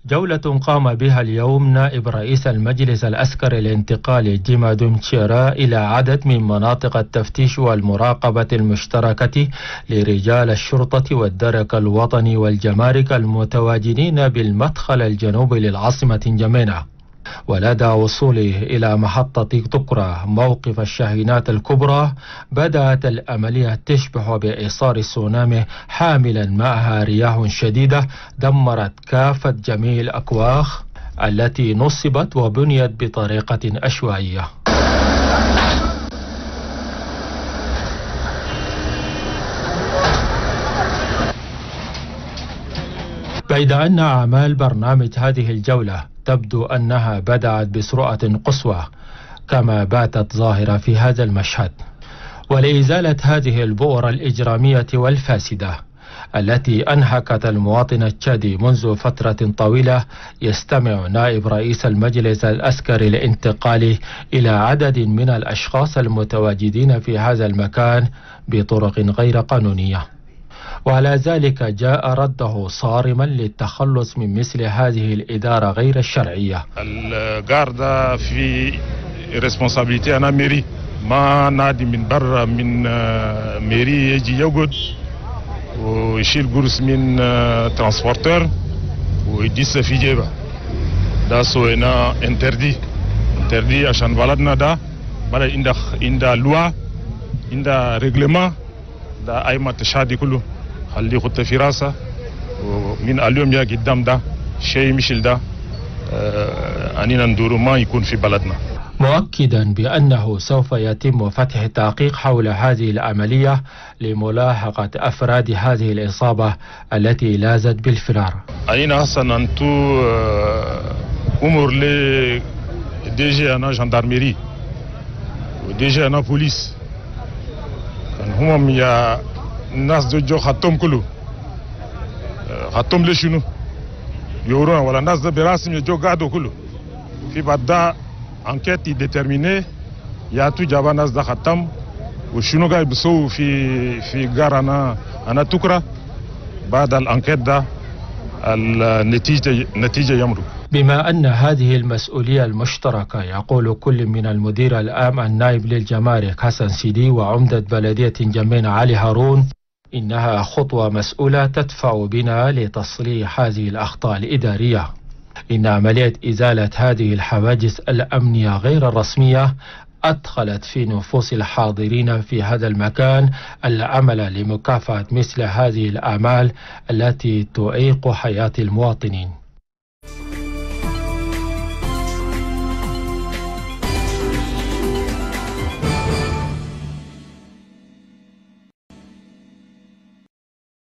جولة قام بها اليوم نائب رئيس المجلس العسكري الانتقالي جيما دومتشيرا إلى عدد من مناطق التفتيش والمراقبة المشتركة لرجال الشرطة والدرك الوطني والجمارك المتواجدين بالمدخل الجنوبي للعاصمة نجمينا. ولدى وصوله إلى محطة طقرة موقف الشاحنات الكبرى بدأت العملية تشبه بإعصار سونامي حاملا معها رياح شديدة دمرت كافة جميع الأكواخ التي نصبت وبنيت بطريقة عشوائية. بيد أن أعمال برنامج هذه الجولة تبدو أنها بدأت بسرعة قصوى كما باتت ظاهرة في هذا المشهد، ولإزالة هذه البؤر الإجرامية والفاسدة التي أنهكت المواطن التشادي منذ فترة طويلة، يستمع نائب رئيس المجلس العسكري الانتقالي إلى عدد من الأشخاص المتواجدين في هذا المكان بطرق غير قانونية، وعلى ذلك جاء رده صارما للتخلص من مثل هذه الإدارة غير الشرعية. الجاردة في ريسبونسابيلتي أنا ميري، ما نادي من برا من ميري يجي يقعد ويشيل قرص من ترانسبورتر ويدس في جيبه. ده سوينا انتردي عشان بلدنا ده بلد عنده لوا عنده ريغلمان ده أي ما تشادي كله خليه خط في راسه، ومن اليوم يا قدام ده شيء مشل ده أنينا ندور ما يكون في بلدنا. مؤكدا بأنه سوف يتم فتح تحقيق حول هذه العملية لملاحقة أفراد هذه الإصابة التي لاذت بالفرار. أنينا حسن أنتو أمور لي دي جي أنا جاندارميري ودي جي أنا بوليس كان هم يا الناس جو خطهم كله خطهم ليش شنو يورونا ولا الناس ده براسم يجو قاعدوا كله في بعد انكيت ديترميني يا تو جابا ناس ده ختم وشنو قاعد بيسووا في غار انا تكره بعد الانكيت ده النتيجه يمروا. بما أن هذه المسؤولية المشتركة، يقول كل من المدير العام النائب للجمارك حسن سيدي وعمدة بلدية نجمينا علي هارون، إنها خطوة مسؤولة تدفع بنا لتصليح هذه الأخطاء الإدارية. إن عملية إزالة هذه الحواجز الأمنية غير الرسمية أدخلت في نفوس الحاضرين في هذا المكان العمل لمكافحة مثل هذه الأعمال التي تعيق حياة المواطنين.